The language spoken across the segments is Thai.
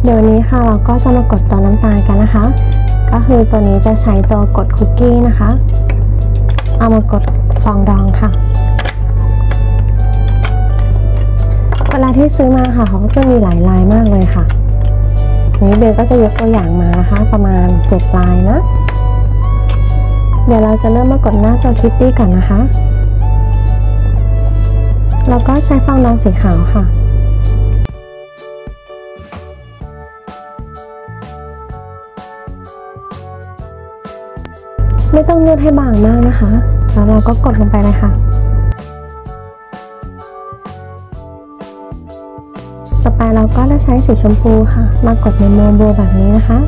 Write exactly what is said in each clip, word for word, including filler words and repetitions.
เดี๋ยวนี้ค่ะเราก็จะมากดตัวน้ำตาลกันนะคะก็คือตัวนี้จะใช้ตัวกดคุกกี้นะคะเอามากดฟองดองค่ะเวลาที่ซื้อมาค่ะเขาก็จะมีหลายลายมากเลยค่ะนี้เบลก็จะยกตัวอย่างมานะคะประมาณเจ็ดลายนะเดี๋ยวเราจะเริ่มมากดหน้าตัวคิตตี้ก่อนนะคะแล้วก็ใช้ฟองดองสีขาวค่ะไม่ต้องนวดให้บางมากนะคะแล้วเราก็กดลงไปเลยค่ะต่อไปเราก็จะใช้สีชมพูค่ะมากดในโมโบแบบนี้นะคะ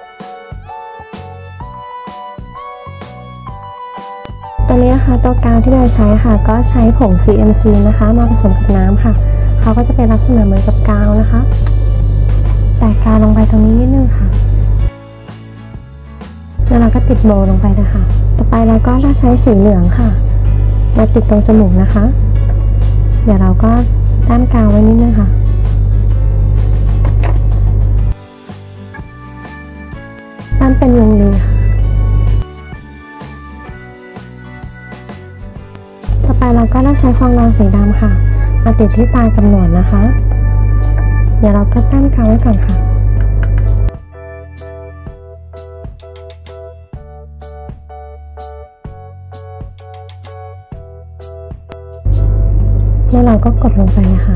ตัวนี้นะคะตัวกาวที่เราใช้ค่ะก็ใช้ผง ซี เอ็ม ซี นะคะมาผสมกับน้ำค่ะเขาก็จะเป็นลักษณะเหมือนกับกาวนะคะแตะกาวลงไปตรงนี้นิดนึงค่ะแล้วเราก็ติดโบลงไปนะคะต่อไปเราก็จะใช้สีเหลืองค่ะมาติดตรงจมูกนะคะเดี๋ยวเราก็ด้านกาวไว้นิดนึงค่ะด้านเป็นวงรีค่ะต่อไปเราก็จะใช้ฟองดองสีดำค่ะมาติดที่ตากับหนวดนะคะเดี๋ยวเราก็ตั้งกาวไว้ก่อนค่ะแล้วเราก็กดลงไปนะคะ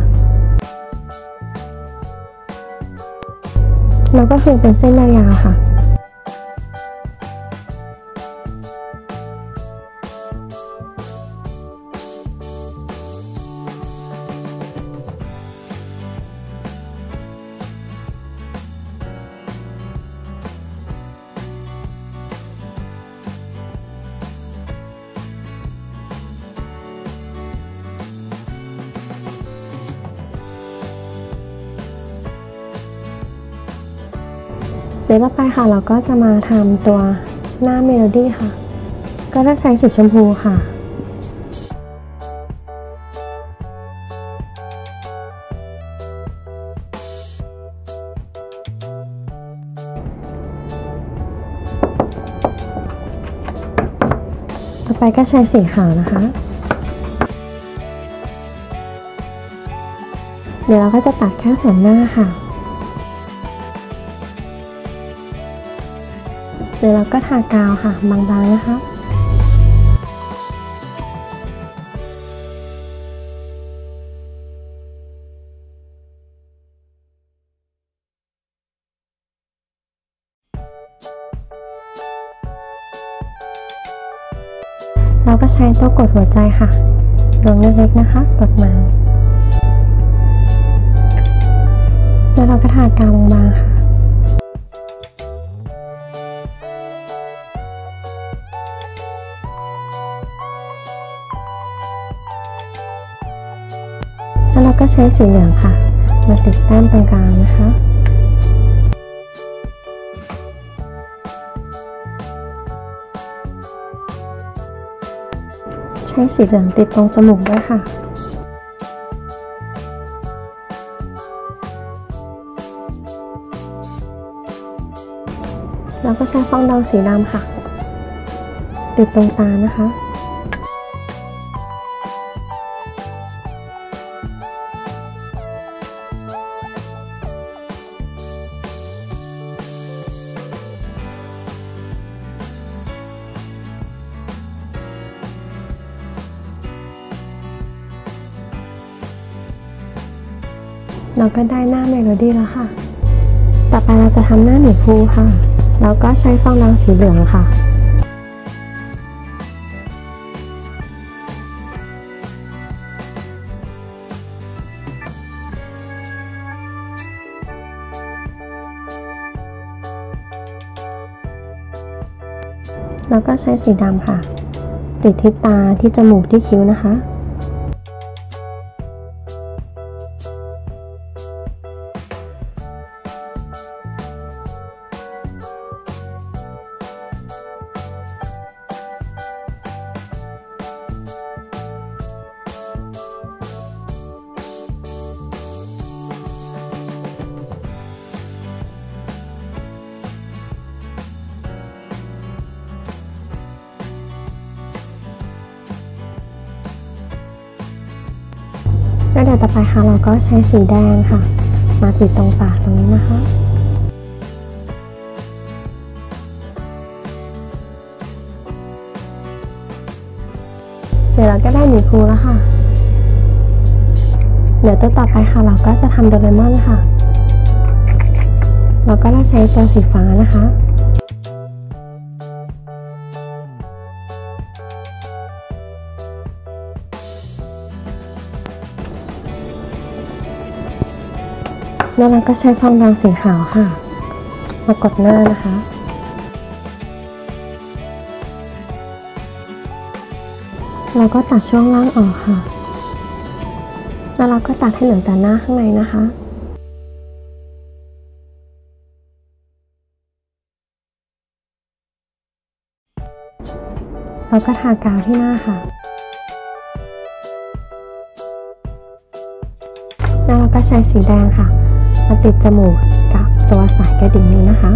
แล้วก็คือเป็นเส้นยาวๆค่ะเดี๋ยวต่อไปค่ะเราก็จะมาทำตัวหน้าเมโลดี้ค่ะก็จะใช้สีชมพูค่ะต่อไปก็ใช้สีขาวนะคะเดี๋ยวเราก็จะตัดแค่ส่วนหน้าค่ะเดี๋ยวเราก็ทากาวค่ะบางๆนะคะเราก็ใช้ตัวกดหัวใจค่ะดวงเล็กๆนะคะกดมาแล้วเราก็ทากาวบางๆค่ะแล้วเราก็ใช้สีเหลืองค่ะมาติดแต้มตรงกลางนะคะใช้สีเหลืองติดตรงจมูกด้วยค่ะแล้วก็ใช้ฟองดองสีดำค่ะติดตรงตานะคะเราก็ได้หน้าเมโลดี้แล้วค่ะต่อไปเราจะทำหน้าหมีภูค่ะเราก็ใช้ฟองดองสีเหลืองค่ะแล้วก็ใช้สีดำค่ะติดที่ตาที่จมูกที่คิ้วนะคะแล้วเดี๋ยวต่อไปค่ะเราก็ใช้สีแดงค่ะมาติดตรงปากตรงนี้นะคะเดี๋ยวเราก็ได้หมีภูแล้วค่ะเดี๋ยวตัวต่อไปค่ะเราก็จะทำโดเรมอนค่ะเราก็จะใช้ตัวสีฟ้านะคะแล้วเราก็ใช้ฟองรองสีขาวค่ะมากดหน้านะคะเราก็ตัดช่วงล่างออกค่ะแล้วเราก็ตัดให้เหลือแต่หน้าข้างในนะคะเราก็ทากาวที่หน้าค่ะแล้วเราก็ใช้สีแดงค่ะมาติดจมูกกับตัวสายกระดิ่งนี้นะคะ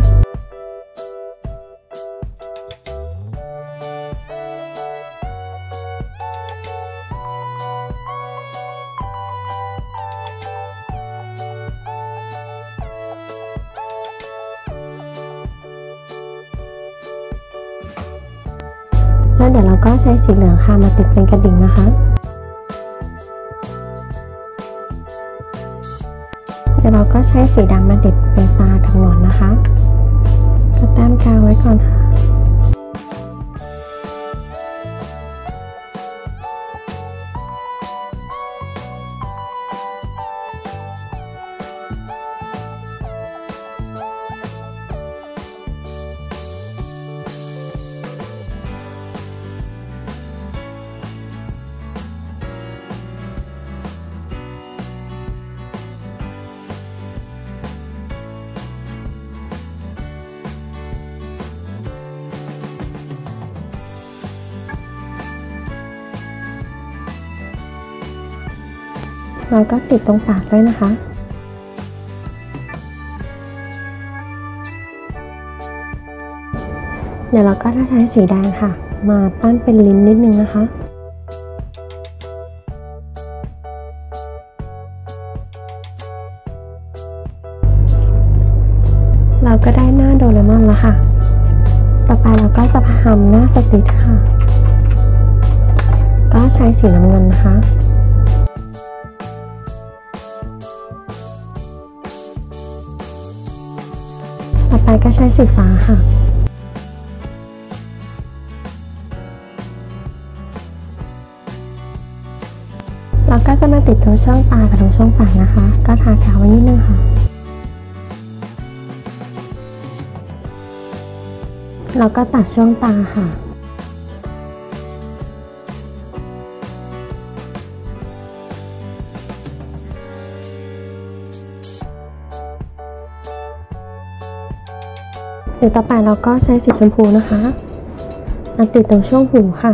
แล้วเดี๋ยวเราก็ใช้สีเหลืองค่ะมาติดเป็นกระดิ่งนะคะเดี๋ยวเราก็ใช้สีดำมาติดเป็นตากับหนวดนะคะก็แต้มกาวไว้ก่อนค่ะเราก็ติดตรงปากด้วยนะคะเดี๋ยวเราก็จะใช้สีแดงค่ะมาปั้นเป็นลิ้นนิดนึงนะคะเราก็ได้หน้าโดเรมอนแล้วค่ะต่อไปเราก็จะทำหน้าสติชค่ะก็ใช้สีน้ำเงินนะคะต่อไปก็ใช้สีฟ้าค่ะเราก็จะมาติดตรงช่องตากับตรงช่องปากนะคะก็ทากาวไว้นิดนึงค่ะเราก็ตัดช่วงตาค่ะเดี๋ยวต่อไปเราก็ใช้สีชมพูนะคะมาติดตรงช่วงหูค่ะ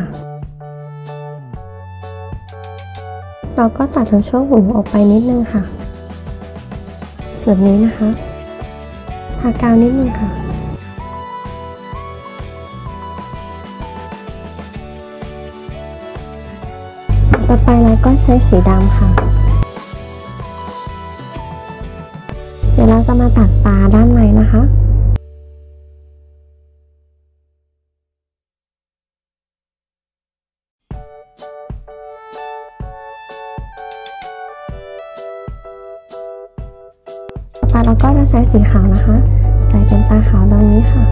เราก็ตัดตรงช่วงหูออกไปนิดนึงค่ะแบบนี้นะคะทากาวนิดนึงค่ะต่อไปเราก็ใช้สีดำค่ะเดี๋ยวเราจะมาตัดตาด้านในนะคะต่อไปเราก็จะใช้สีขาวนะคะใส่เป็นตาขาวดังนี้ค่ะ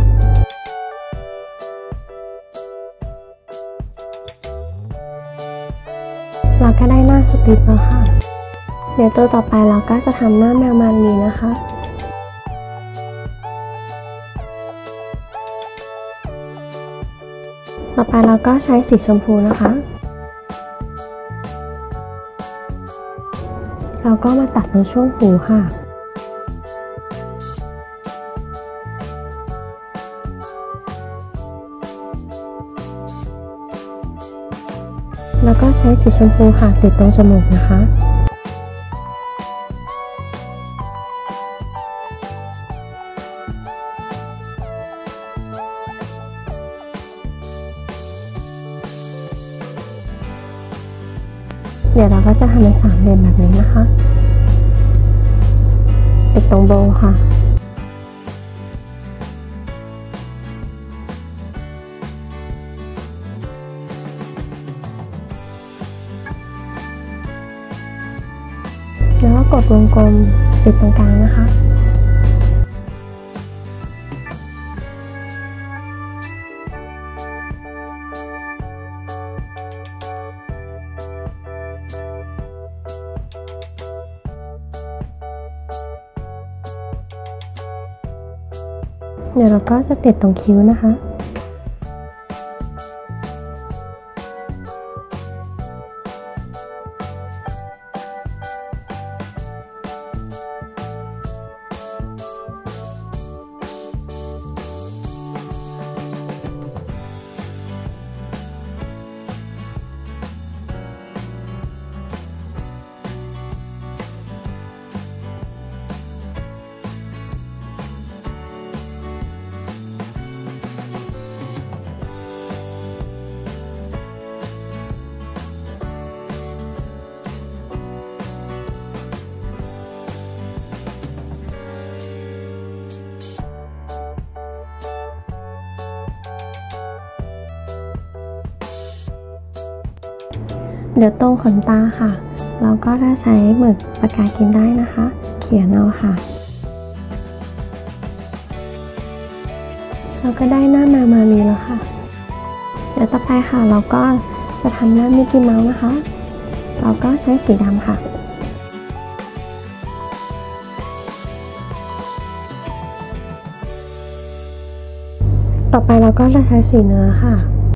เราก็ได้หน้าสติปแล้วค่ะเดี๋ยวตัวต่อไปเราก็จะทำหน้าแมวมันมีนะคะต่อไปเราก็ใช้สีชมพูนะคะเราก็มาตัดตรงช่วงหูค่ะแล้วก็ใช้สีชมพูค่ะติดตรงจมูกนะคะ เดี๋ยวเราก็จะทำเป็นสามเหลี่ยมแบบนี้นะคะติดตรงโบว์ค่ะแล้วก็กดวงกลมติดตรงกลางนะคะเดี๋ยวเราก็จะติดตรงคิ้วนะคะเดี๋ยวตรงขนตาค่ะเราก็ถ้าใช้หมึกปากกาเขียนได้นะคะเขียนเอาค่ะเราก็ได้หน้ามามามีแล้วค่ะเดี๋ยวต่อไปค่ะเราก็จะทำหน้ามิกกี้เมาส์นะคะเราก็ใช้สีดำค่ะต่อไปเราก็จะใช้สีเนื้อค่ะ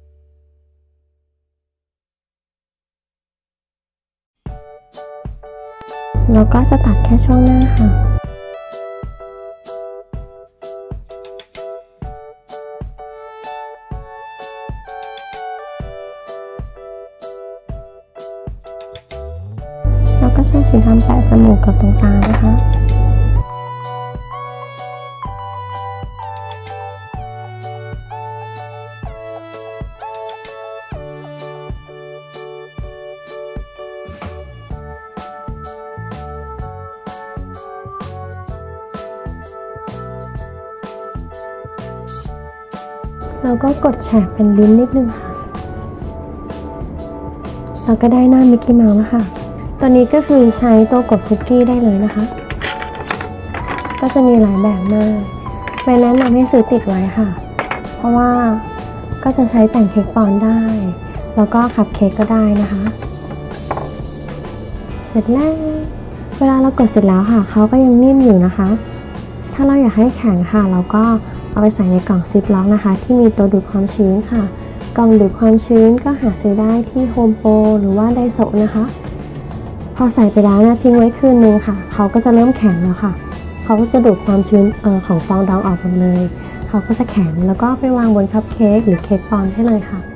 เราก็จะตัดแค่ช่วงหน้าค่ะเราก็ใช้สีดำแปะจมูกกับตรงตานะคะแล้วก็กดแฉกเป็นลิ้นนิดนึงค่ะเราก็ได้หน้ามิกกี้เมาส์แล้วค่ะตัวนี้ก็คือใช้ตัวกดคุกกี้ได้เลยนะคะก็จะมีหลายแบบมากไม่แนะนำให้ซื้อติดไว้ค่ะเพราะว่าก็จะใช้แต่งเค้กปอนด์ได้แล้วก็คัพเค้กก็ได้นะคะเสร็จแล้วเวลาเรากดเสร็จแล้วค่ะเขาก็ยังนิ่มอยู่นะคะถ้าเราอยากให้แข็งค่ะเราก็เอาไปใส่ในกล่องซิปล็อกนะคะที่มีตัวดูดความชื้นค่ะกล่องดูดความชื้นก็หาซื้อได้ที่โฮมโปรหรือว่าไดโซะนะคะพอใส่ไปแล้วนะทิ้งไว้คืนนึงค่ะเขาก็จะเริ่มแข็งแล้วค่ะเขาก็จะดูดความชื้นเอ่อของฟองดองออกหมดเลยเขาก็จะแข็งแล้วก็ไปวางบนคัพเค้กหรือเค้กปอนด์ให้เลยค่ะ